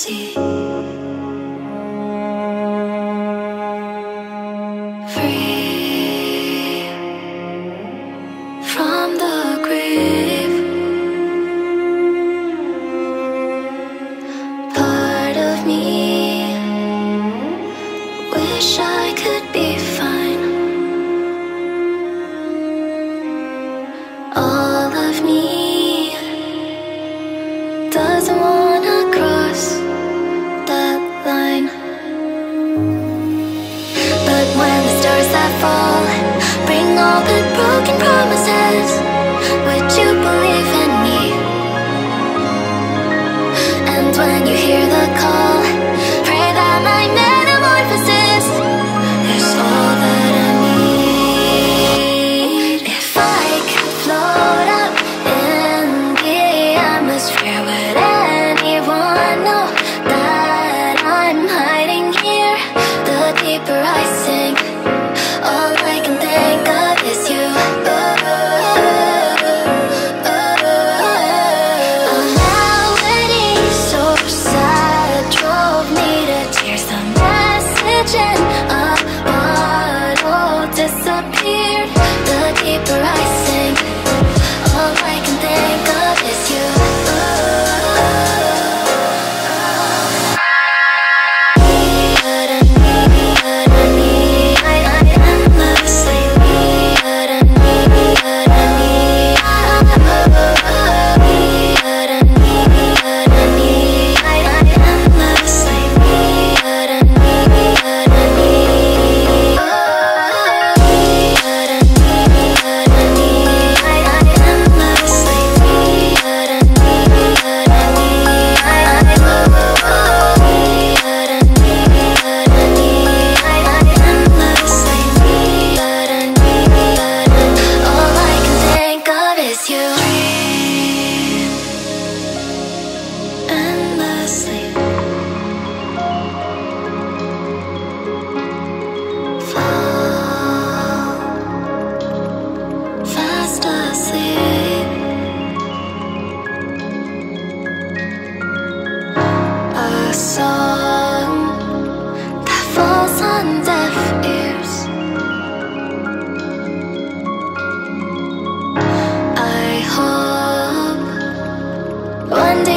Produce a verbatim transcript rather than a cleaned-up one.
see. Free from the grave. Part of me wish I could be fine. All of me doesn't wanna cross that line. But when the stars that fall bring all the broken promises, would you believe in me? And when you hear the call, pray that my metamorphosis is all that I need. If I could float up in the atmosphere, would anyone know that I'm hiding here? The deeper I sink, all I can think of is you. A melody so sad drove me to tears. The message in a bottle disappeared. The deeper I sink, all I can think of is you. One day